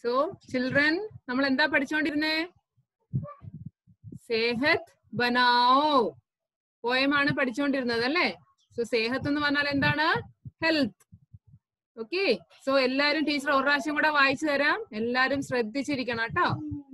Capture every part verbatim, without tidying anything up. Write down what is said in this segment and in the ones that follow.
So, children, നമ്മൾ എന്താ പഠിച്ചുകൊണ്ടിരുന്നേ? സേഹത്ത് ബനാओ പോയമാണ് പഠിച്ചുകൊണ്ടിരുന്നത് അല്ലേ? സോ സേഹത്ത് എന്ന് പറഞ്ഞാൽ എന്താണ്? ഹെൽത്ത്. ഓക്കെ, സോ എല്ലാരും ടീച്ചർ ഒരു പ്രാവശ്യം കൂടെ വായിച്ചു തരാം. എല്ലാരും ശ്രദ്ധിച്ചിരിക്കണം കേട്ടോ.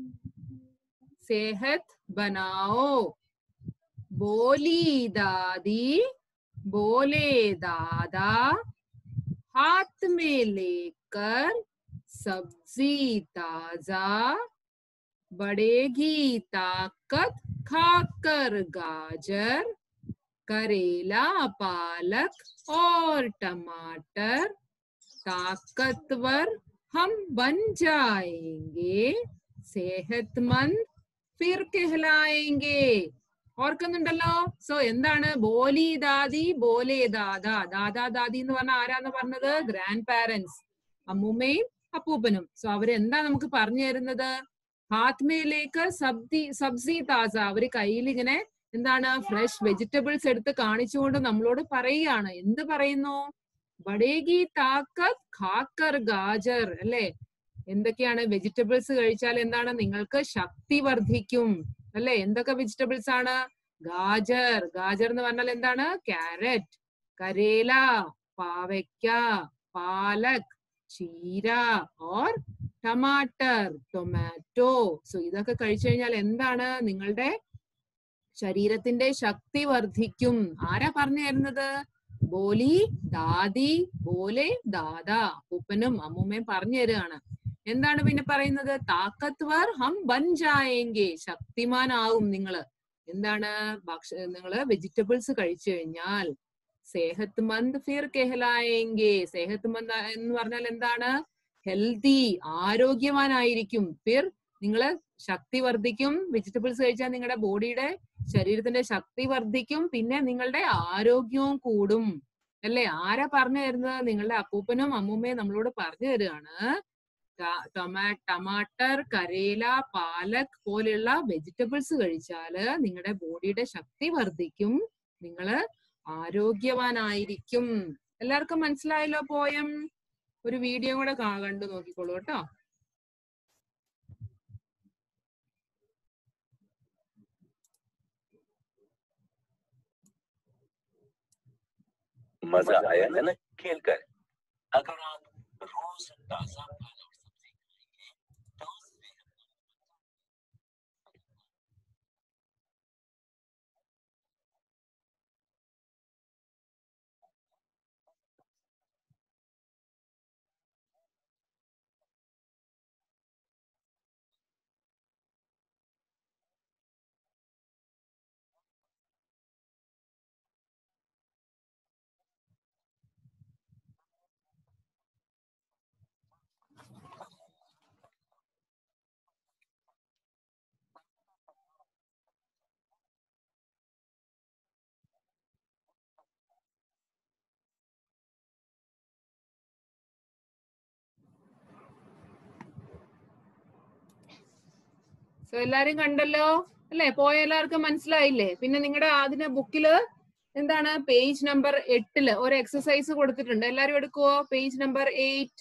सेहत बनाओ, बोली दादी, बोले दादा, हाथ में लेकर सब्जी ताजा, बढ़ेगी ताकत खाकर गाजर, करेला पालक और टमाटर, ताकतवर हम बन जाएंगे, सेहतमंद फिर कहलाएंगे. ഓർക്കുന്നുണ്ടല്ലോ? സോ എന്താണ് ബോലി ദാദി ബോലെ ദാദാ? ദാദാ ദാദി എന്ന് പറഞ്ഞാൽ ആരാന്ന് പറഞ്ഞത്? ഗ്രാൻഡ് പാരന്റ്സ്, അമ്മൂമ്മയും അപ്പൂപ്പനും. സോ അവരെന്താ നമുക്ക് പറഞ്ഞു തരുന്നത്? ഹാത്മയിലേക്ക് സബ്ജി സബ്സി താസ, അവര് കയ്യിൽ ഇങ്ങനെ എന്താണ് ഫ്രഷ് വെജിറ്റബിൾസ് എടുത്ത് കാണിച്ചുകൊണ്ട് നമ്മളോട് പറയുകയാണ്. എന്ത് പറയുന്നു? ബഡേഗി താക്കത്ത് ഖാക്കർ ഗാജർ അല്ലെ? എന്തൊക്കെയാണ്? വെജിറ്റബിൾസ് കഴിച്ചാൽ എന്താണ്? നിങ്ങൾക്ക് ശക്തി വർദ്ധിക്കും അല്ലെ? എന്തൊക്കെ വെജിറ്റബിൾസ് ആണ്? ഗാജർ, ഗാജർ എന്ന് പറഞ്ഞാൽ എന്താണ്? ക്യാരറ്റ്, കരേല, പാവയ്ക്ക, പാലക്, ചീര ഓർ ടമാറ്റർ, ടൊമാറ്റോ. സോ ഇതൊക്കെ കഴിച്ചു കഴിഞ്ഞാൽ എന്താണ്? നിങ്ങളുടെ ശരീരത്തിന്റെ ശക്തി വർദ്ധിക്കും. ആരാ പറഞ്ഞു തരുന്നത്? ബോലി ദാദി ബോലെ ദാദാ, അപ്പൂപ്പനും അമ്മൂമ്മയും പറഞ്ഞു തരുകയാണ്. എന്താണ് പിന്നെ പറയുന്നത്? താക്കത്വർ ഹം ബൻ ജായേങ്കെ, ശക്തിമാനാവും നിങ്ങള്. എന്താണ്? ഭക്ഷ നിങ്ങള് വെജിറ്റബിൾസ് കഴിച്ചു കഴിഞ്ഞാൽ. സേഹത്ത് മന്ത് ഫിർ കെഹലായെങ്കെ, സേഹത്ത് മന്ത് എന്ന് പറഞ്ഞാൽ എന്താണ്? ഹെൽത്തി, ആരോഗ്യവാനായിരിക്കും. ഫിർ നിങ്ങള് ശക്തി വർദ്ധിക്കും. വെജിറ്റബിൾസ് കഴിച്ചാൽ നിങ്ങളുടെ ബോഡിയുടെ ശരീരത്തിന്റെ ശക്തി വർദ്ധിക്കും. പിന്നെ നിങ്ങളുടെ ആരോഗ്യവും കൂടും അല്ലെ? ആരാ പറഞ്ഞു തരുന്നത്? നിങ്ങളുടെ അപ്പൂപ്പനും അമ്മൂമ്മയും നമ്മളോട് പറഞ്ഞു തരുകയാണ്. ടമാട്ടർ, കരേല, പാലക് പോലെയുള്ള വെജിറ്റബിൾസ് കഴിച്ചാല് നിങ്ങളുടെ ബോഡിയുടെ ശക്തി വർദ്ധിക്കും, നിങ്ങള് ആരോഗ്യവാനായിരിക്കും. എല്ലാവർക്കും മനസ്സിലായല്ലോ പോയം? ഒരു വീഡിയോ കൂടെ കണ്ടു നോക്കിക്കോളൂ കേട്ടോ. मजा आया है ना खेल कर? अगर आप रोज ताजा फल और सब्जी खाएंगे तो സോ എല്ലാരും കണ്ടല്ലോ അല്ലെ? പോയ എല്ലാവർക്കും മനസ്സിലായില്ലേ? പിന്നെ നിങ്ങളുടെ അതിന് ബുക്കില് എന്താണ് പേജ് നമ്പർ എട്ടില് ഒരു എക്സസൈസ് കൊടുത്തിട്ടുണ്ട്. എല്ലാരും എടുക്കുവോ? Page number eight.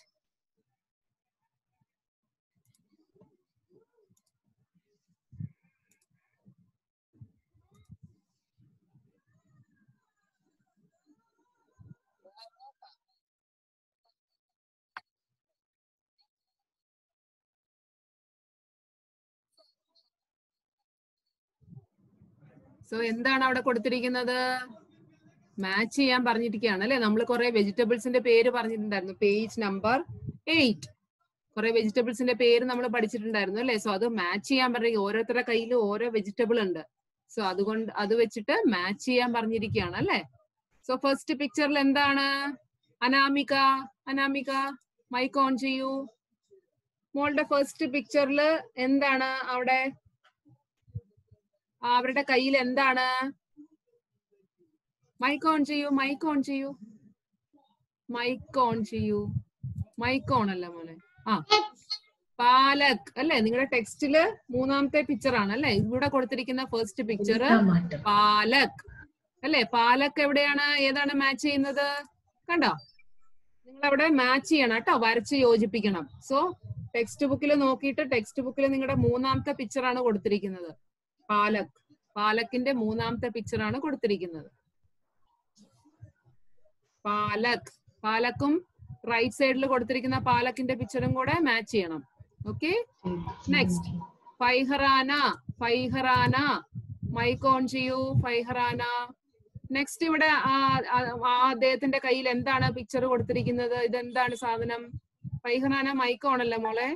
സോ എന്താണ് അവിടെ കൊടുത്തിരിക്കുന്നത്? മാച്ച് ചെയ്യാൻ പറഞ്ഞിരിക്കുകയാണ് അല്ലെ? നമ്മൾ കുറെ വെജിറ്റബിൾസിന്റെ പേര് പറഞ്ഞിട്ടുണ്ടായിരുന്നു. പേജ് നമ്പർ എയ്റ്റ് കുറെ വെജിറ്റബിൾസിന്റെ പേര് നമ്മൾ പഠിച്ചിട്ടുണ്ടായിരുന്നു അല്ലെ? സോ അത് മാച്ച് ചെയ്യാൻ പറഞ്ഞിരിക്കുക. ഓരോരുത്തരുടെ കയ്യിലും ഓരോ വെജിറ്റബിൾ ഉണ്ട്. സോ അതുകൊണ്ട് അത് വെച്ചിട്ട് മാച്ച് ചെയ്യാൻ പറഞ്ഞിരിക്കുകയാണ് അല്ലെ? സോ ഫസ്റ്റ് പിക്ചറിൽ എന്താണ്? അനാമിക, അനാമിക മൈക്ക് ഓൺ ചെയ്യൂ. മോളുടെ ഫസ്റ്റ് പിക്ചറിൽ എന്താണ് അവിടെ? അവരുടെ കയ്യിൽ എന്താണ്? മൈക്ക് ഓൺ ചെയ്യൂ, മൈക്ക് ഓൺ ചെയ്യൂ, മൈക്ക് ഓൺ ചെയ്യൂ. മൈക്ക് ഓൺ അല്ല മോനെ. ആ പാലക് അല്ലെ? നിങ്ങളുടെ ടെക്സ്റ്റില് മൂന്നാമത്തെ പിക്ചർ ആണ് അല്ലെ? ഇവിടെ കൊടുത്തിരിക്കുന്ന ഫസ്റ്റ് പിക്ചർ പാലക് അല്ലെ? പാലക് എവിടെയാണ്? ഏതാണ് മാച്ച് ചെയ്യുന്നത്? കണ്ടോ? നിങ്ങൾ അവിടെ മാച്ച് ചെയ്യണം കേട്ടോ, വരച്ച് യോജിപ്പിക്കണം. സോ ടെക്സ്റ്റ് ബുക്കിൽ നോക്കിയിട്ട് ടെക്സ്റ്റ് ബുക്കിൽ നിങ്ങളുടെ മൂന്നാമത്തെ പിക്ചറാണ് കൊടുത്തിരിക്കുന്നത്. പാലക് പാലക്കിന്റെ മൂന്നാമത്തെ പിക്ചറാണ് കൊടുത്തിരിക്കുന്നത്. പാലക് പാലക്കും റൈറ്റ് സൈഡിൽ കൊടുത്തിരിക്കുന്ന പാലക്കിന്റെ പിക്ചറും കൂടെ മാച്ച് ചെയ്യണം. ഓക്കെ, നെക്സ്റ്റ് ഫൈഹറാന. ഫൈഹറാന മൈക്ക് ഓൺ ചെയ്യൂ. ഫൈഹറാന. നെക്സ്റ്റ് ഇവിടെ ആ അദ്ദേഹത്തിന്റെ കയ്യിൽ എന്താണ് പിക്ചർ കൊടുത്തിരിക്കുന്നത്? ഇതെന്താണ് സാധനം? ഫൈഹറാന മൈക്ക് ഓൺ അല്ലേ മോളെ?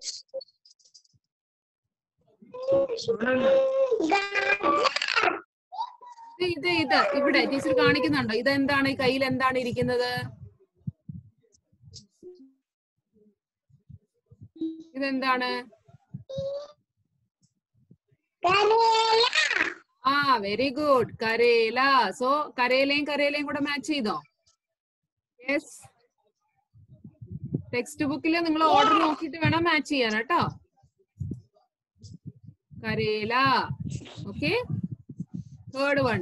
ഇത് ഇത് ഇവിടെ ടീച്ചർ കാണിക്കുന്നുണ്ടോ? ഇതെന്താണ്? ഈ കയ്യിൽ എന്താണ് ഇരിക്കുന്നത്? ഇതെന്താണ്? ആ വെരി ഗുഡ്, കരേല. സോ കരേലയും കരേലയും കൂടെ മാച്ച് ചെയ്തോ? യെസ്. ടെക്സ്റ്റ് ബുക്കിൽ നിങ്ങൾ ഓർഡർ നോക്കിയിട്ട് വേണം മാച്ച് ചെയ്യാൻ കേട്ടോ. കരേല. Okay, third one.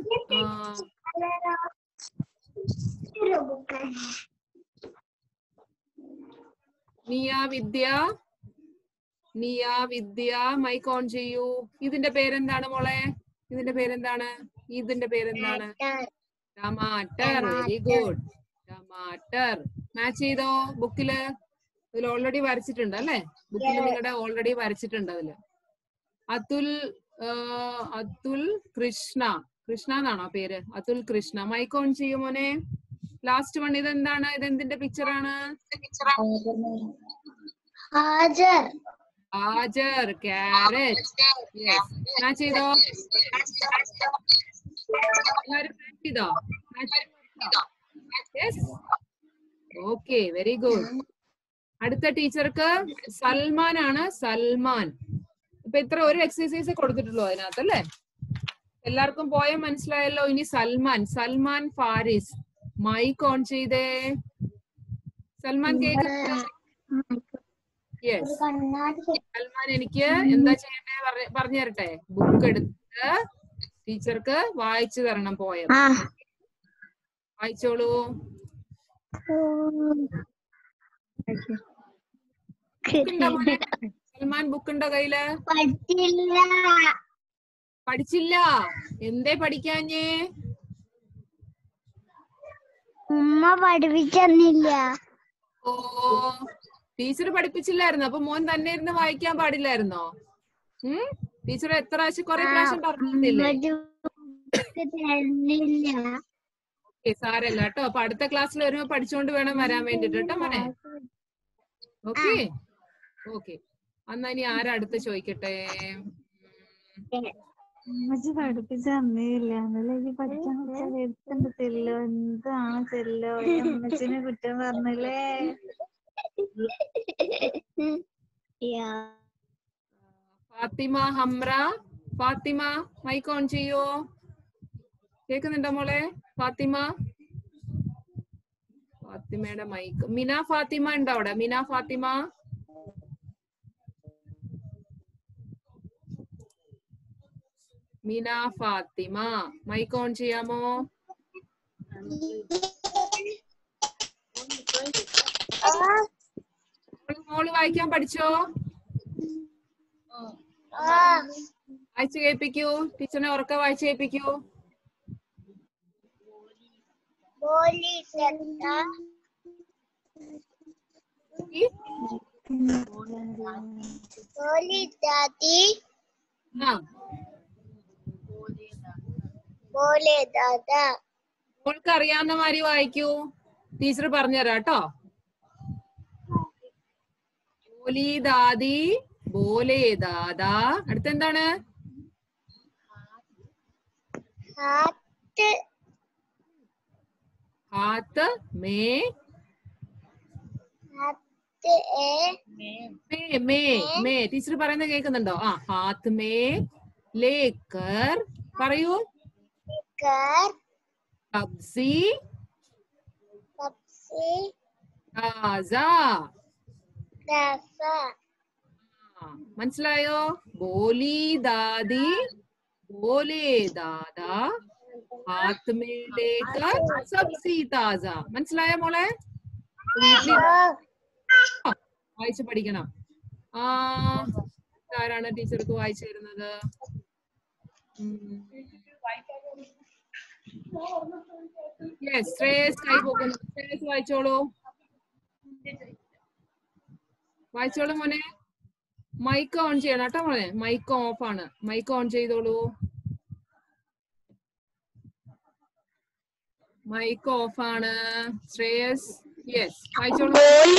Niya Vidya. നിയ വിദ്യ മൈക്ക് ഓൺ ചെയ്യൂ. ഇതിന്റെ പേരെന്താണ് മോളെ? ഇതിന്റെ പേരെന്താണ്? ഇതിന്റെ പേരെന്താണ്? ടമാറ്റർ. വെരി ഗുഡ്, ടമാറ്റർ. മാച്ച് ചെയ്തോ ബുക്കില്? ഇതിൽ ഓൾറെഡി വരച്ചിട്ടുണ്ട് അല്ലെ? ബുക്കിൽ നിങ്ങളുടെ ഓൾറെഡി വരച്ചിട്ടുണ്ട് അതില്. അതുൽ അതുൽ കൃഷ്ണ. കൃഷ്ണ എന്നാണോ പേര്? അതുൽ കൃഷ്ണ. മൈക്ക് ഓൺ ചെയ്യൂ മോനെ. ലാസ്റ്റ് വൺ ഇതെന്താണ്? ഇതെന്തിന്റെ പിക്ചറാണ്? ഹാജർ. ഹാജർ. ക്യാരറ്റ്. യെസ്. മാച്ച് ചെയ്തോ? എല്ലാരും മാച്ച് ചെയ്തോ? യെസ്. Okay, very good. അടുത്ത ടീച്ചർക്ക് സൽമാൻ ആണ്. സൽമാൻ. ഇപ്പൊ ഇത്ര ഒരു എക്സസൈസ് കൊടുത്തിട്ടുള്ളൂ അതിനകത്ത് അല്ലേ? എല്ലാവർക്കും പോയ മനസ്സിലായല്ലോ. ഇനി സൽമാൻ. സൽമാൻ ഫാരിസ്. മൈക്ക് ഓൺ ചെയ്തേ. സൽമാൻ കേൾക്കുന്നുണ്ടോ? യെസ്. സൽമാൻ എനിക്ക് എന്താ ചെയ്യണ്ടേ പറഞ്ഞു തരട്ടെ? ബുക്ക് എടുത്ത് ടീച്ചർക്ക് വായിച്ചു തരണം പോയം. വായിച്ചോളൂ. സൽമാൻ ബുക്ക് ഉണ്ടോ കയ്യില്? പഠിച്ചില്ല. എന്തേ പഠിക്കാഞ്ഞേ? ഉമ്മ പഠിപ്പിച്ചെന്നില്ല. ഓ, ടീച്ചർ പഠിപ്പിച്ചില്ലായിരുന്നോ? അപ്പൊ മോൻ തന്നെ ഇരുന്ന് വായിക്കാൻ പാടില്ലായിരുന്നോ? ഉം ടീച്ചർ എത്ര പ്രാവശ്യം കൊറേ പ്രാവശ്യം പറഞ്ഞില്ലേ? സാരല്ല കേട്ടോ. അപ്പൊ അടുത്ത ക്ലാസ്സിൽ വരുമ്പോ പഠിച്ചുകൊണ്ട് വേണം വരാൻ വേണ്ടിട്ട് കേട്ടോ മോനെ. Okay okay. എന്നാ ഇനി ആരാ അടുത്ത് ചോദിക്കട്ടെ? പഠിപ്പിച്ച അമ്മയില്ല പഠിക്കാൻ എടുത്തുണ്ട് ചെല്ലോ. എന്താണ് ചെല്ലോ? അമ്മച്ചിനെ കുറ്റം പറഞ്ഞല്ലേ? ഫാത്തിമ ഹംറ. ഫാത്തിമ മൈക്ക് ഓൺ ചെയ്യോ? കേക്കുന്നുണ്ടോ മോളെ? ഫാത്തിമ. ഫാത്തിമയുടെ മൈക്ക്. മിന ഫാത്തിമ ഉണ്ടോ അവിടെ? മിന ഫാത്തിമ. മിന ഫാത്തിമ മൈക്ക് ഓൺ ചെയ്യാമോ? മോള് വായിക്കാൻ പഠിച്ചോ? വായിച്ചു കേൾപ്പിക്കൂ. ടീച്ചറിനെ ഉറക്കെ വായിച്ചു കേൾപ്പിക്കൂ. മോൾക്ക് അറിയാവുന്ന മാതിരി വായിക്കൂ. ടീച്ചർ പറഞ്ഞുതരാം കേട്ടോ. ബോലി ദാദി. ബോലേ ദാദാ. അടുത്തെന്താണ്? ഹാത്ത് മേ. മേ മേ ടീച്ചർ പറയുന്നത് കേൾക്കുന്നുണ്ടോ? ആ ഹാത്ത് മേ ലേക്കർ. പറയൂ. സബ്സി താസാ. മനസ്സിലായോ? ബോലി ദാദി ബോലേ ദാദാ ഹാത്ത് മേ ലേക്കർ സബ്സി താസാ. മനസ്സിലായോ മോളെ? വായിച്ചു പഠിക്കണം. ആ ആരാണ് ടീച്ചർക്ക് വായിച്ചു തരുന്നത്? ശ്രേയസ് കൈ പോകുന്നു. ശ്രേയസ് വായിച്ചോളൂ, വായിച്ചോളൂ മോനെ. മൈക്ക് ഓൺ ചെയ്യണം കേട്ടോ മോനെ. മൈക്ക് ഓഫ് ആണ്. മൈക്ക് ഓൺ ചെയ്തോളൂ. മൈക്ക് ഓഫ് ആണ്. ശ്രേയസ് യെസ് വായിച്ചോളൂ.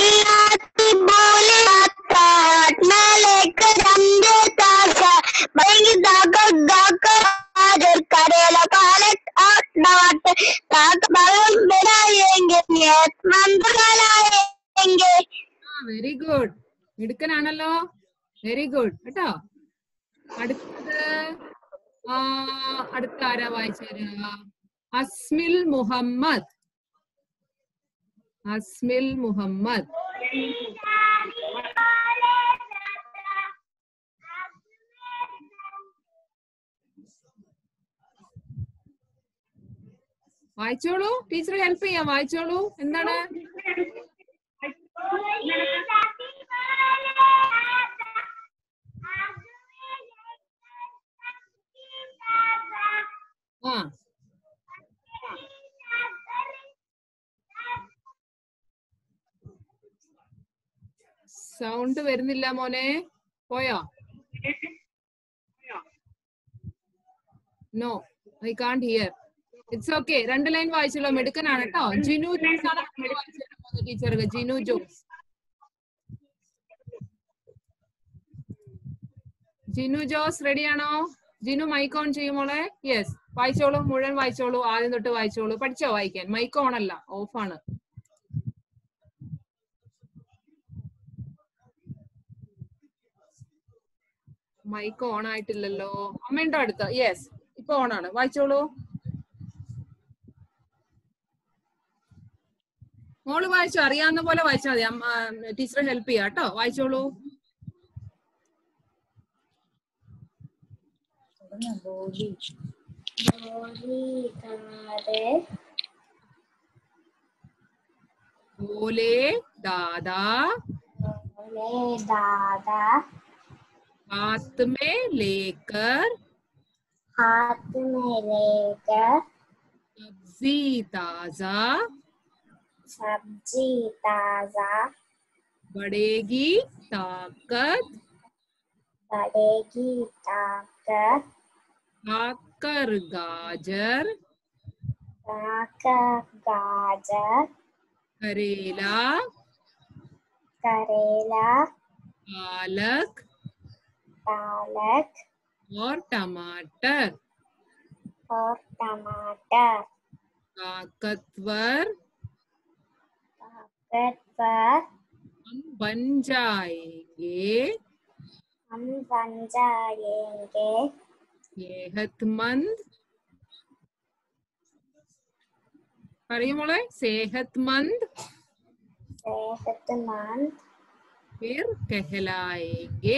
വെരി ഗുഡ്, മിടുക്കനാണല്ലോ. വെരി ഗുഡ് കേട്ടോ. അടുത്തത് ആ അടുത്ത ആരാ വായിച്ചു തരിക? അസ്മിൽ മുഹമ്മദ്. അസ്മിൽ മുഹമ്മദ് വായിച്ചോളൂ. ടീച്ചർ ഹെൽപ്പ് ചെയ്യാം. വായിച്ചോളൂ. എന്താണ്? ആ സൗണ്ട് വരുന്നില്ല മോനെ. പോയോ? No, I can't hear. It's okay. രണ്ട് ലൈൻ വായിച്ചല്ലോ. മിടുക്കനാണ് കേട്ടോ. ജിനു ജോസ് ആണ് ടീച്ചർക്ക്. ജിനു ജോസ്. ജിനു ജോസ് റെഡിയാണോ? ജിനു മൈക്ക് ഓൺ ചെയ്യുമോളെ. യെസ് വായിച്ചോളൂ. മുഴുവൻ വായിച്ചോളൂ. ആദ്യം തൊട്ട് വായിച്ചോളൂ. പഠിച്ചോ വായിക്കാൻ? മൈക്ക് ഓൺ അല്ല, ഓഫ് ആണ്. മൈക്ക് ഓൺ ആയിട്ടില്ലല്ലോ. അമ്മയുണ്ടോ അടുത്ത്? യെസ് ഇപ്പൊ ഓൺ ആണ്. വായിച്ചോളൂ. മോള് വായിച്ചോ? അറിയാവുന്ന പോലെ വായിച്ചാൽ മതി. അമ്മ ടീച്ചറെ ഹെൽപ്പ് ചെയ്യാം കേട്ടോ. വായിച്ചോളൂ. बोले दादा दादा हाथ में लेकर हाथ में लेकर सब्जी ताजा सब्जी ताजा बढ़ेगी ताकत बढ़ेगी ताकत खाकर गाजर खाकर गाजर करेला करेला पालक पालक और टमाटर और टमाटर ताकतवर ताकतवर हम बन जाएंगे हम बन जाएंगे सेहतमंद. പറയുമോളെ सेहतमंद सेहतमंद फिर कहलाएंगे.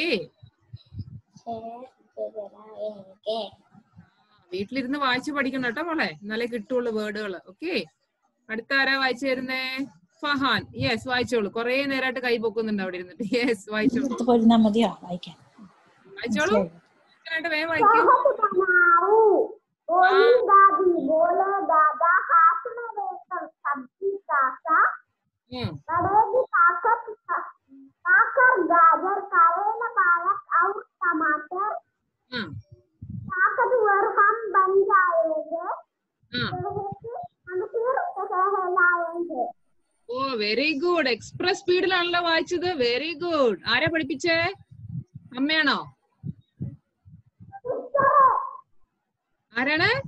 कहलाएंगे. വീട്ടിലിരുന്ന് വായിച്ചു പഠിക്കണം കേട്ടോ മോളെ, എന്നാലേ കിട്ടുള്ളൂ വേർഡുകൾ. ഓക്കെ. അടുത്ത ആരാ വായിച്ചു തരുന്നേ? ഫഹാൻ. യെസ് വായിച്ചോളൂ. കുറെ നേരമായിട്ട് കൈ പൊക്കുന്നുണ്ട് അവിടെ ഇരുന്നിട്ട്. യെസ് വായിച്ചോളൂ. വായിച്ചോളൂ. വേഗം വായിക്കൂ. बढ़ेगी ताकत खाकर गाजर करेला पालक और टमाटर ताकतवर हम बन जाएंगे हम फिर कहलाएंगे. ഓ വെരി ഗുഡ്. എക്സ്പ്രസ് സ്പീഡിലാണല്ലോ വായിച്ചത്. Very good. ആരാ പഠിപ്പിച്ചേ? അമ്മയാണോ? ആരാണ്?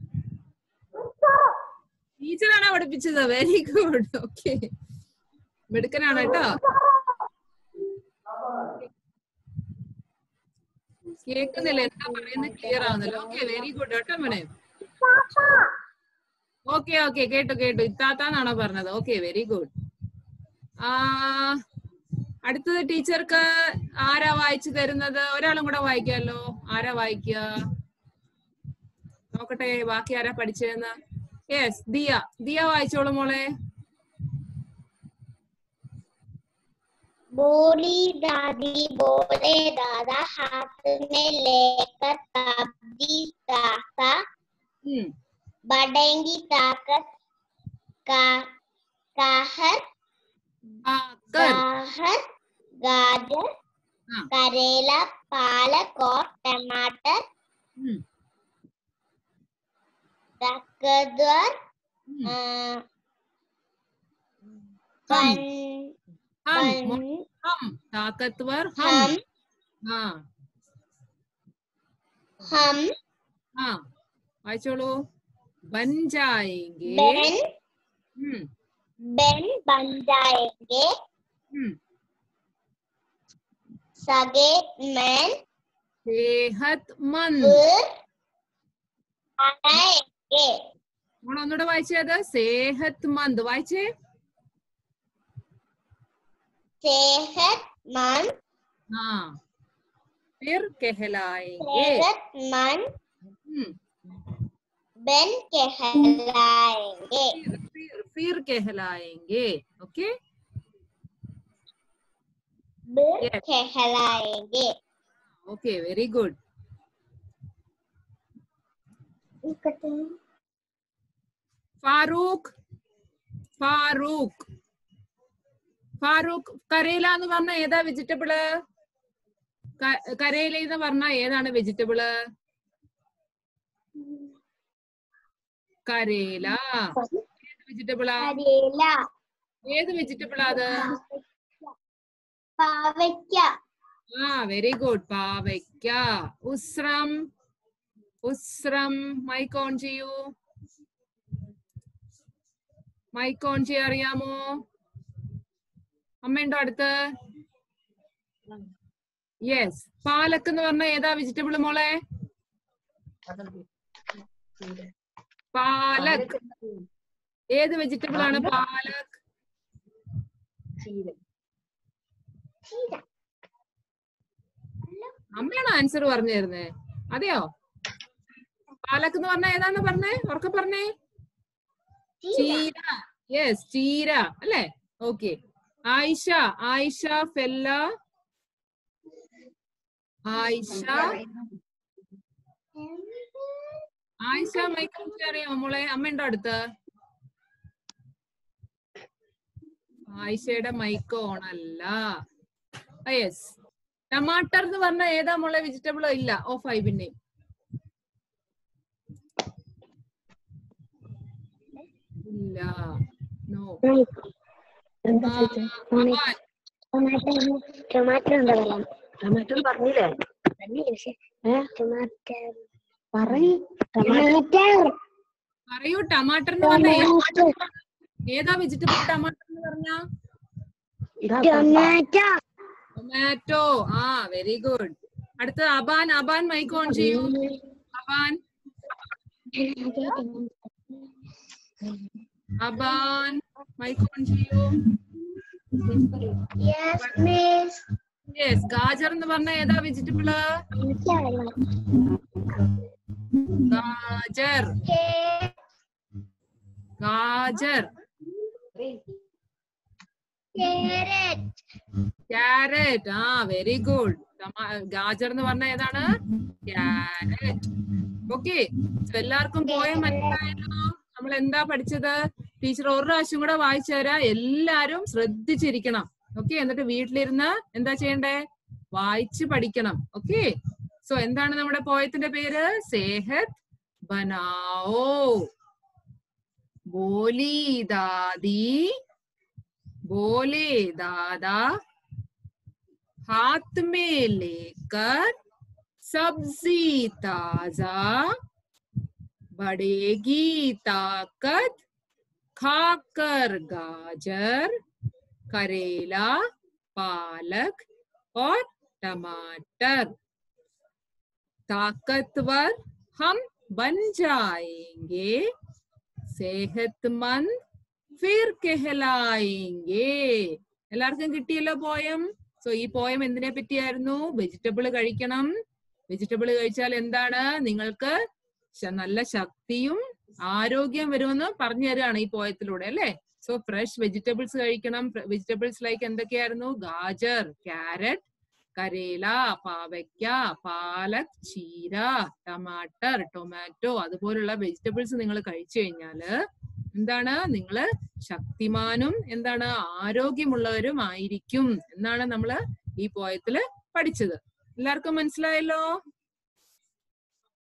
ടീച്ചറാണോ പഠിപ്പിച്ചത്? Very good. ഓക്കെ, മിടുക്കനാണ് കേട്ടോ. കേൾക്കുന്നില്ല, എന്താ പറയുന്നത് ക്ലിയർ ആവുന്നില്ല. ഓക്കെ വെരി ഗുഡ് കേട്ടോ മോനെ. ഓക്കെ ഓക്കെ കേട്ടു കേട്ടു. ഇത്താത്താന്നാണോ പറഞ്ഞത്? Okay very good. ആ അടുത്തത് ടീച്ചർക്ക് ആരാ വായിച്ചു തരുന്നത്? ഒരാളും കൂടെ വായിക്കാമല്ലോ. ആരാ വായിക്കുക നോക്കട്ടെ, ബാക്കി ആരാ പഠിച്ചതെന്ന്. യെസ് ദിയ. ദിയ വായിച്ചോളൂ മോളെ. बोली दादी बोले दादा हाथ में लेकर सब्जी तासा हम्म बढ़ेंगी ताकत का काहर आकर गाहर गाजर हाँ करेला पालक और टमाटर हम्म ताकतवर हम्म अ, हम बन हम बन हम ताकतवर हम हम हाँ हम हाँ वाइचोलो बन जाएंगे बन हम्म बन बन जाएंगे हम्म सगे में सेहतमंद फिर आएंगे നമ്മൾ ഒന്നുകൂടെ വായിച്ചത് सेहतमंद വായിച്ചേ सेहतमंद हाँ फिर कहलाएंगे सेहतमंद हम्म बन कहलाएंगे फिर फिर फिर कहलाएंगे ओके फिर Yes. कहलाएंगे okay very good Farooq Farooq Farooq കരേല എന്ന് പറഞ്ഞ ഏതാ വെജിറ്റബിള് കരേല എന്ന് പറഞ്ഞ ഏതാണ് വെജിറ്റബിള് കരേല ഏത് വെജിറ്റബിളാ करेला ഏത് വെജിറ്റബിളാ അത് पावയ്ക്ക ആ വെരി ഗുഡ് പാവയ്ക്ക ഉസ്രം ഉസ്രം മൈക്ക് ഓൺ ചെയ്യൂ മൈക്ക് ഓൺ ചെയ്യാൻ അറിയാമോ അമ്മയുണ്ടോ അടുത്ത് യെസ് പാലക്ക് എന്ന് പറഞ്ഞ ഏതാ വെജിറ്റബിൾ മോളെ പാലക് ഏത് വെജിറ്റബിൾ ആണ് പാലക് അമ്മയാണോ ആൻസർ പറഞ്ഞു തരുന്നേ അതെയോ പാലക് എന്ന് പറഞ്ഞ ഏതാന്ന് പറഞ്ഞേ ഉറക്കെ പറഞ്ഞേ ചീര യെസ് ചീര അല്ലേ ഓക്കെ ആയിഷ ആയിഷ ഫെല്ല ആയിഷ ആയിഷ മൈക്ക് അറിയാമോ മോളെ അമ്മയുണ്ടോ അടുത്ത് ആയിഷയുടെ മൈക്ക് ഓൺ അല്ല യെസ് ടമാട്ടർ എന്ന് പറഞ്ഞ ഏതാ മോളെ വെജിറ്റബിളോ ഇല്ല ഓഫ് ആയി പിന്നെ ഇല്ല നോ ടൊമാറ്റോ എന്താ പറയാ ടൊമാറ്റോ പറഞ്ഞില്ലേ പറയൂ പറയൂ ടമാട്ടർ എന്ന് പറഞ്ഞ ഏതാ വെജിറ്റബിൾ ടമാട്ടർ എന്ന് പറഞ്ഞ ടൊമാറ്റോ ടൊമാറ്റോ ആ വെരി ഗുഡ് അടുത്ത അബാൻ അബാൻ മൈക്ക് ഓൺ ചെയ്യൂ അബാൻ അബാൻ മൈക്ക് ഓൺ ചെയ്യൂ യെസ് മിസ് യെസ് ഗാജർ എന്ന് പറഞ്ഞ ഏതാ വെജിറ്റബിള് ഗാജർ ഗാജർ ക്യാരറ്റ് ആ വെരി ഗുഡ് ഗാജർ എന്ന് പറഞ്ഞ ഏതാണ് ക്യാരറ്റ് ഓക്കെ എല്ലാവർക്കും പോയ മനസ്സിലായല്ലോ നമ്മൾ എന്താ പഠിച്ചത് ടീച്ചർ ഒരു പ്രാവശ്യം കൂടെ വായിച്ചു തരാം എല്ലാരും ശ്രദ്ധിച്ചിരിക്കണം ഓക്കെ എന്നിട്ട് വീട്ടിലിരുന്ന് എന്താ ചെയ്യണ്ടേ വായിച്ച് പഠിക്കണം ഓക്കെ സോ എന്താണ് നമ്മുടെ പോയത്തിന്റെ പേര് സേഹത് ബനാओ बोली दादी बोले दादा हाथ में लेकर सब्जी ताजा बढ़ेगी ताकत खाकर गाजर करेला पालक और टमाटर ताकतवर हम बन जाएंगे सेहतमंद फिर कहलाएंगे എല്ലാവർക്കും കിട്ടിയല്ലോ പോയം സോ ഈ പോയം എന്തിനെ പറ്റിയായിരുന്നു വെജിറ്റബിൾ കഴിക്കണം വെജിറ്റബിൾ കഴിച്ചാൽ എന്താണ് നിങ്ങൾക്ക് നല്ല ശക്തിയും ആരോഗ്യം വരുമെന്ന് പറഞ്ഞു തരികയാണ് ഈ പോയത്തിലൂടെ അല്ലേ സോ ഫ്രഷ് വെജിറ്റബിൾസ് കഴിക്കണം. വെജിറ്റബിൾസ് ലൈക്ക് എന്തൊക്കെയായിരുന്നു? ഗാജർ, ക്യാരറ്റ്, കരേല, പാവയ്ക്ക, പാലക്, ചീര, ടമാട്ടർ, ടൊമാറ്റോ അതുപോലുള്ള വെജിറ്റബിൾസ് നിങ്ങൾ കഴിച്ചു കഴിഞ്ഞാല് എന്താണ്? നിങ്ങള് ശക്തിമാനും എന്താണ് ആരോഗ്യമുള്ളവരും ആയിരിക്കും എന്നാണ് നമ്മള് ഈ പോയത്തില് പഠിച്ചത്. എല്ലാവർക്കും മനസ്സിലായല്ലോ?